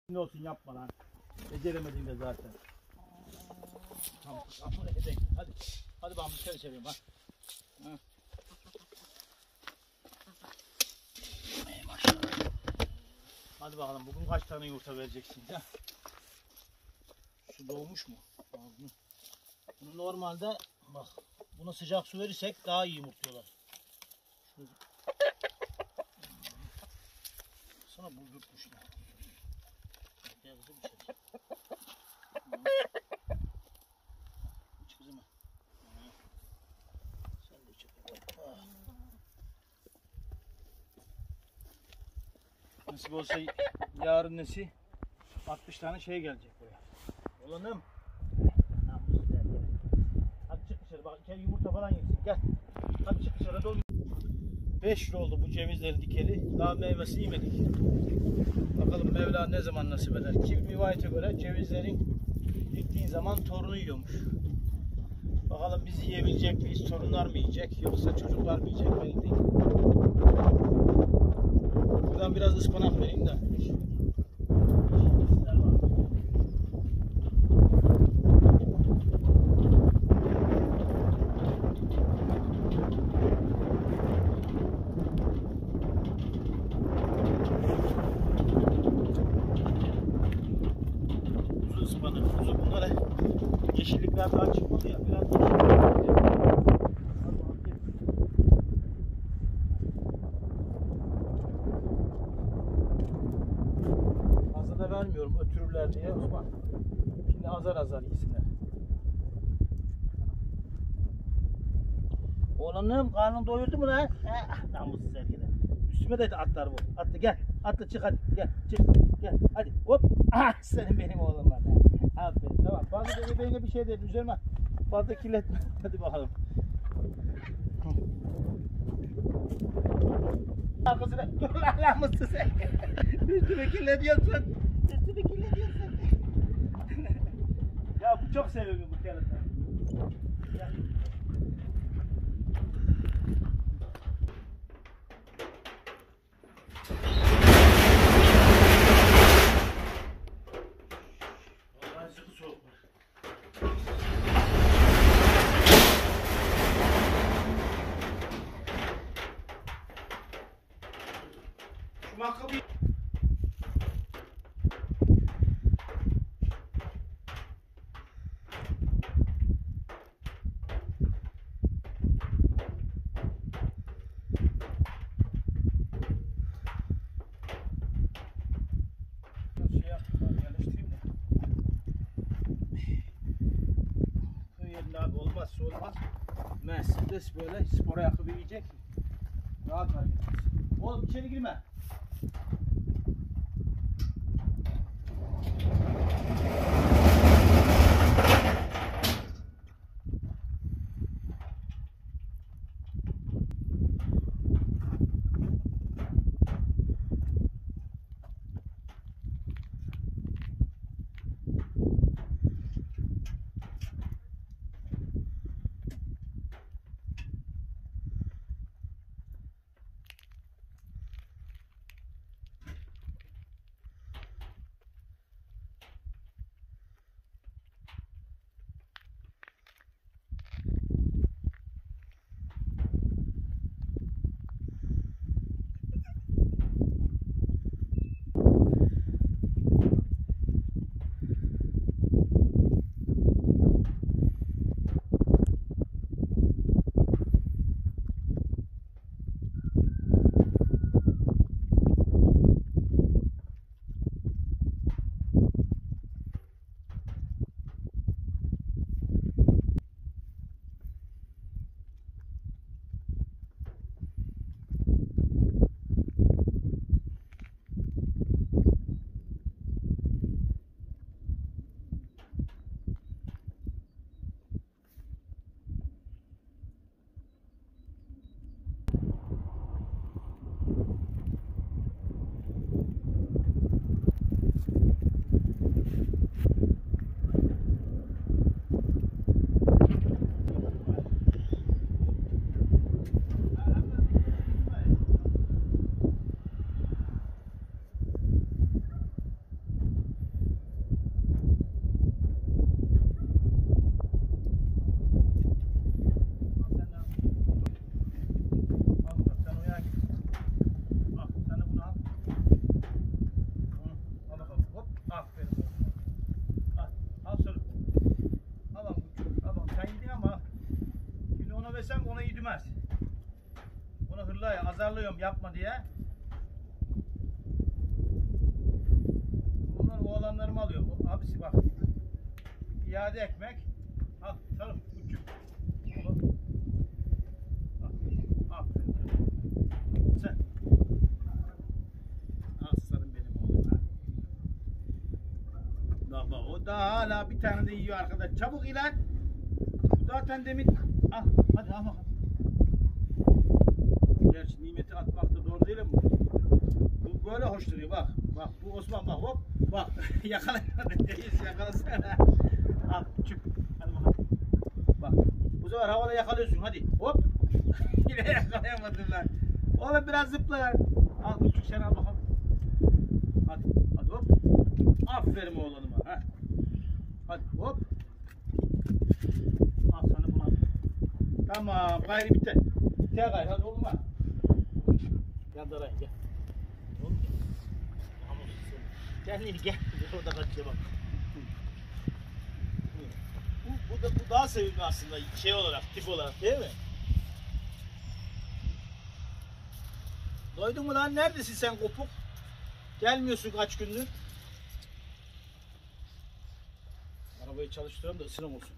Ne olsun yapma lan. Beceremedin de zaten. Tamam. Hadi. Hadi ben bir kere çevireyim bak. Ey maşallah. Hadi bakalım bugün kaç tane yumurta vereceksin ya? Su doğmuş mu? Bunu normalde bak buna sıcak su verirsek daha iyi yumurtluyorlar. Sana buldurtmuş ya. Gel kızım içeri. İç kızım. Sen de içeri. Nasip olsa yarın nesi 60 tane şey gelecek buraya. Olanım. Hadi çık dışarı bak içeri yumurta falan yesin gel. Hadi çık dışarı dolu. 5 yıl oldu bu cevizleri dikeli. Daha meyvesi yemedik. Bakalım Mevla ne zaman nasip eder. Kim rivayete göre cevizlerin diktiğin zaman torunu yiyormuş. Bakalım biz yiyebilecek miyiz? Torunlar mı yiyecek? Yoksa çocuklar mı yiyecek? Belli değil. Buradan biraz ıspanak vereyim de. Kuzu ıspanak, kuzu bunlara yeşillikler daha çıkmadı ya. Biraz fazla da vermiyorum ötürürler diye Osman. Şimdi azar azar yesinler. Oğlanım karnın doyurdu mu lan? Namussuz erkekler. Üstüme de atlar bu. Atla gel. Atla çık hadi. Gel çık. Gel hadi hop. Ah senin benim oğlum var. Aferin tamam. Fazla da bebeğine bir şey değil. Üzerime fazla kirletme. Hadi bakalım. Arkasına dur lan namussuz erkek. Üstüme kirletiyorsun. Üstüme kirletiyorsun. Ya bu çok seviyorum bu kerata. Gel. Olmazsa olmaz. Mercedes böyle spor ayakkabı giyecek. Rahat hareket etsin. Oğlum içeri girme. istemez. Bunu hırlaya azarlıyorum yapma diye. Bunlar oğlanlarımı alıyorum. Abisi bak. İade ekmek. Al sarıl küçük. Aferin. Sen. Aslanım benim oğlum. Bak bak o da hala bir tane de yiyor arkadaş. Çabuk ilan. Zaten demin al hadi al bakalım. Gerçi nimeti atmak da doğru değil mi? Bu böyle hoş duruyor bak. Bak bu Osman bak hop. Bak yakalayamadım. Yakalasana. Al çık. Hadi bakalım. Bak bu sefer havada yakalıyorsun hadi. Hop. Yine yakalayamadın lan. Oğlum biraz zıpla. Al küçük sen al bakalım. Hadi. Hadi hop. Aferin oğlanıma. Ha. Hadi hop. Al sana bunu al. Tamam gayrı bitti. Bitti gayrı hadi oğlum ha. Gel darayın gel. Oğlum gel. Kendini gel. Orada kaçıyor bak. Bu daha sevimli aslında şey olarak, tip olarak değil mi? Doydun mu lan? Neredesin sen kopuk? Gelmiyorsun kaç gündür. Arabayı çalıştırıyorum da ısınım olsun.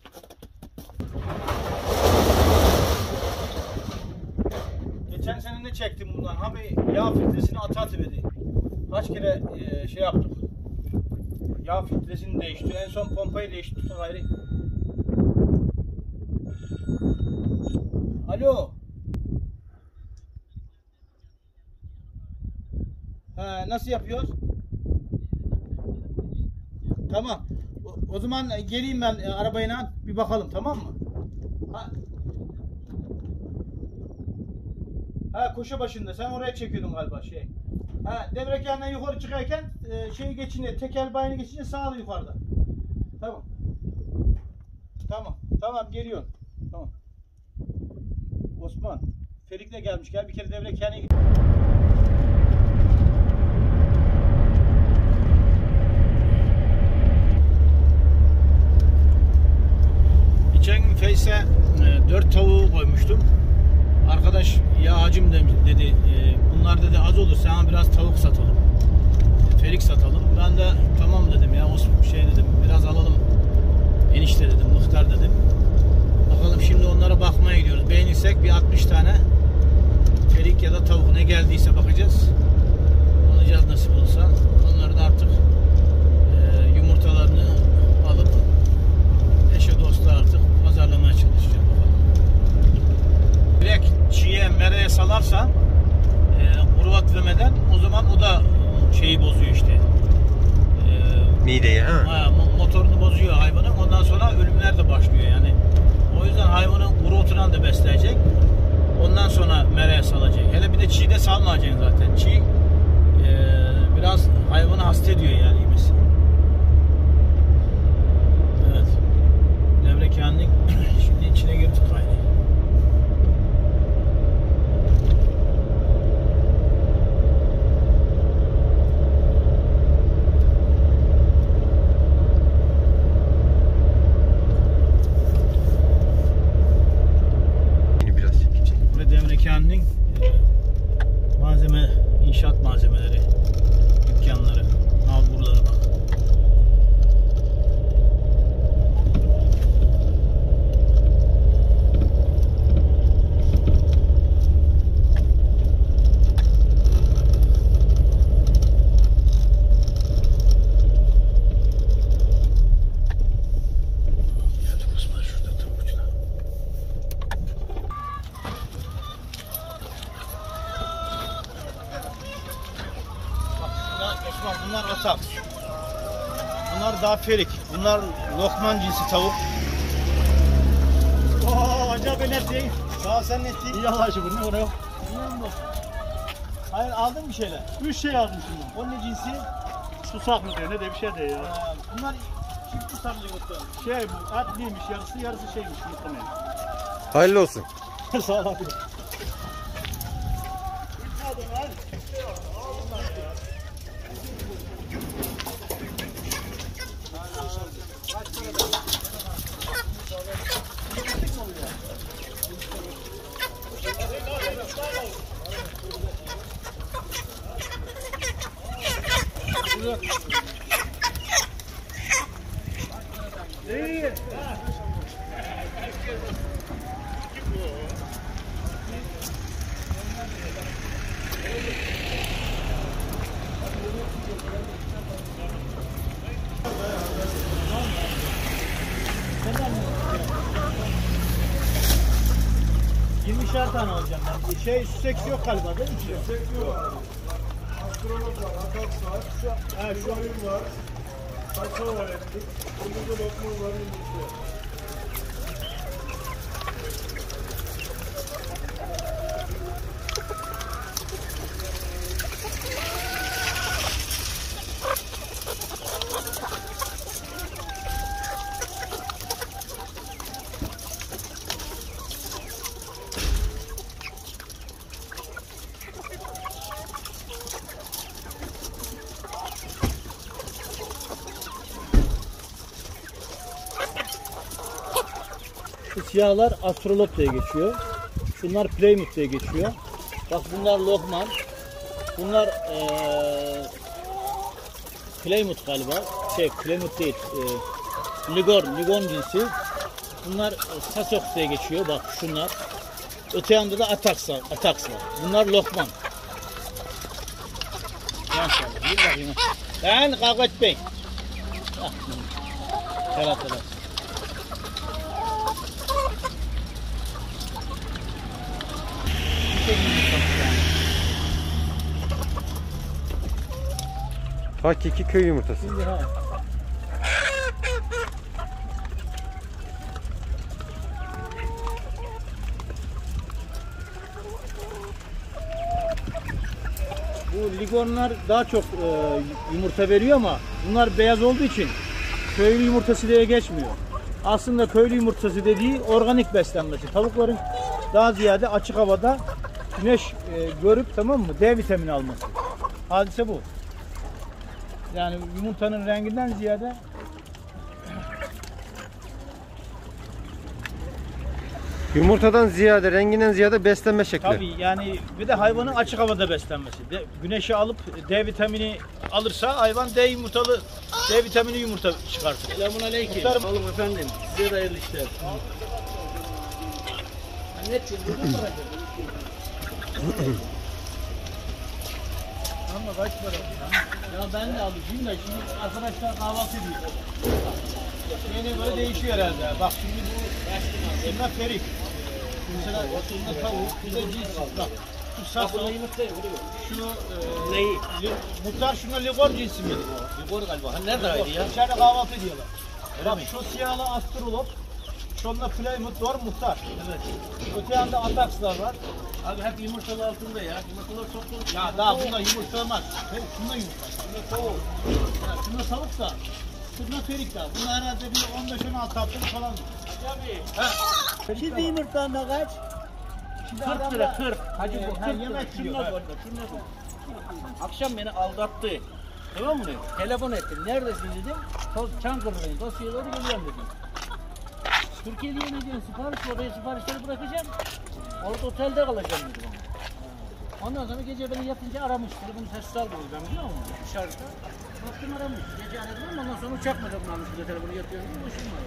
Geçen sene ne çektim bundan? Abi yağ filtresini atıverdi. Kaç kere şey yaptık. Yağ filtresini değişti. En son pompayı değiştirdik gayrı. Alo. Ha, nasıl yapıyoruz? Tamam. O zaman geleyim ben arabayla bir bakalım tamam mı? Ha koşu başında sen oraya çekiyordun galiba şey. Ha devrekandan yukarı çıkarken şeyi geçince tekel bayını geçince sağlı yukarıda. Tamam. Tamam geliyorum. Tamam. Osman Ferik de gelmiş. Gel bir kere devrekan'a git. Geçen gün Face'e 4 tavuğu koymuştum. Arkadaş ya hacım dedi bunlar dedi az olur sana biraz tavuk satalım. Ferik satalım. Ben de tamam dedim ya şey dedim biraz alalım. Enişte dedim muhtar dedim. Bakalım şimdi onlara bakmaya gidiyoruz. Beğenirsek bir 60 tane ferik ya da tavuk ne geldiyse bakacağız. Alacağız nasip olsa. Onları da artık yumurtalarını alıp eşe dosta artık pazarlamaya çalışacağım. Direkt çiğe mereye salarsa urvat vermeden o zaman o da şeyi bozuyor işte. Mideyi ha? Motorunu bozuyor hayvanın. Ondan sonra ölümler de başlıyor yani. O yüzden hayvanı kuru oturan da besleyecek. Ondan sonra mereye salacak. Hele bir de çiğde salmayacaksın zaten. Çiğ biraz hayvanı hasta ediyor yani yemesi. Evet. Devrekanlık şimdi içine girdik gayrı. Devrekanlık malzeme, inşaat malzemeleri, dükkanları, nalburları bak. Bunlar atak. Bunlar daha ferik. Bunlar lokman cinsi tavuk. Acaba net değil. Sağ ol sen net değil. İyi Allah aşkına ne oluyor? Hayır aldın bir şeyler. 3 şey almışım ben. O ne cinsi? Susak mı diyor ne de bir şey de ya. Bunlar çiftli sarılı yumurta. Şey bu etliymiş yarısı şeymiş muhtemelen. Hayırlı olsun. Sağ ol abi. ...20'şer tane alacağım ben. Süseks yok galiba değil mi? Süseks yok. Astronot var, Ataks var. Şu oyun var. Kaça var ettik. Burada da lokma var, yumurta. Şu siyahlar astrolot diye geçiyor. Şunlar Plymouth diye geçiyor. Bak bunlar Lohman. Bunlar Plymouth galiba. Plymouth değil. Ligon cinsi. Bunlar Sussex diye geçiyor. Bak şunlar. Öte yanda da Ataks var. Bunlar Lohman. Ben kavga etmeyin. Telat. Hakiki köy yumurtası. Şimdi ha. Bu ligonlar daha çok yumurta veriyor ama bunlar beyaz olduğu için köylü yumurtası diye geçmiyor. Aslında köylü yumurtası dediği organik beslenmesi. Tavukların daha ziyade açık havada güneş görüp, tamam mı, D vitamini alması. Hadise bu. Yani yumurtanın renginden ziyade Yumurtadan ziyade, renginden ziyade beslenme şekli. tabii yani bir de hayvanın açık havada beslenmesi. Güneşi alıp D vitamini alırsa hayvan D vitamini yumurta çıkartır. Selamünaleyküm. Muhtarım. Oğlum efendim, size de hayırlı işler. Ama kaç para? Ya ben de alayım da şimdi arkadaşlar kahvaltı ediyor. Şeyine göre değişiyor herhalde. Bak şimdi bu bunlar ferik. Mesela bunda tavuk, bir de cins. Bak şu saklı, şu Neyi? muhtar şuna ligon cinsi miydi? Ligor galiba. Ha neredeydi ya? İçeride kahvaltı ediyorlar. Bak şu siyahlı astrolot, şunda Plymouth var muhtar. Evet. Öte yanda Atakslar var. Abi hep yumurtalı altında ya. Yumurtalar çok dolu. Ya daha bunda yumurta olmaz. Şunda yumurta. Şunda tavuk. Ya şunda tavuk da. Şunda ferik da. Bunda herhalde bir 15-16 haftalık falan. Abi. Şimdi yumurtanda kaç? 40 lira 40. Hacı bu 40 lira. yemek yiyor. Şunlar var. Şunlar var. Akşam beni aldattı. Tamam mı? Telefon ettim. Neredesin dedim. Çankırı'dayım. Dosyaları geliyorum dedim. Türkiye'de yemeyeceğim sipariş, oraya siparişleri bırakacağım. Orada otelde kalacağım dedim. Ondan sonra gece beni yatınca aramış. Telefonu sessiz almıyor ben biliyor musun? Dışarıda. Baktım aramış. Gece aradım ama ondan sonra uçak mı almış bir de telefonu yatıyorum. Boşum var.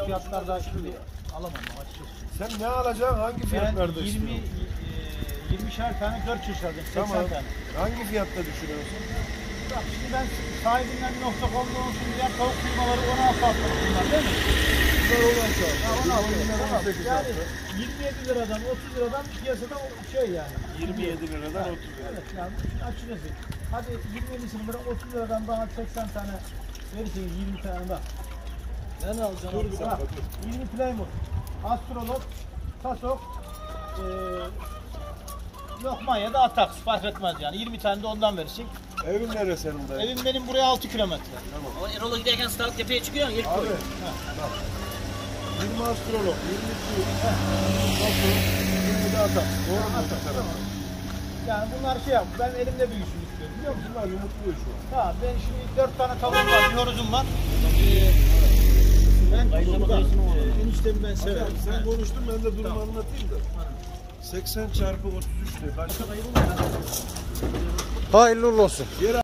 fiyatlarda şimdi alamam açıkçası. Sen ne alacaksın? Hangi Ben fiyatlarda 20 istiyorsun? 20'şer tane 4 çeşitlerden 80 Tamam. tane. Hangi fiyatta düşünüyorsun? Bak şimdi ben sahibinden .com'da olsun diye tavuk kıymaları 16 haftalık bunlar değil mi? Bunlar 16 Ya hafta. 16 Bunlar tamam. 18 Yani hafta. 27 liradan 30 liradan piyasada şey yani. 27 liradan 30 lira. Evet yani açıkçası. Hadi 27'sini bırak 30 liradan bana 80 tane verirseniz 20 tane bak. Ne alacaksın? Dur bir dakika Bak, dur. 20 Plymouth, Astrolog, Tasok, lokma ya da Atax fark etmez yani 20 tane de ondan verirsin. Evin neresi senin dayı? Evim benim buraya 6 kilometre. O Erol'a giderken Start Tepe'ye çıkıyorsun ilk Abi koy. bak. 20 astrolog, 22 nasıl? 20 de atak. Doğru mu? Yani bunlar şey yap, ben elimde büyüsün istiyorum biliyor musun? Bunlar yumurtluyor şu an. Tamam ben şimdi 4 tane tavuğum var, bir horozum var. Ben eniştemi ben severim. Sen konuştun ben de durumu anlatayım da. 80 çarpı 33 de. Başka Hayırlı uğurlu olsun.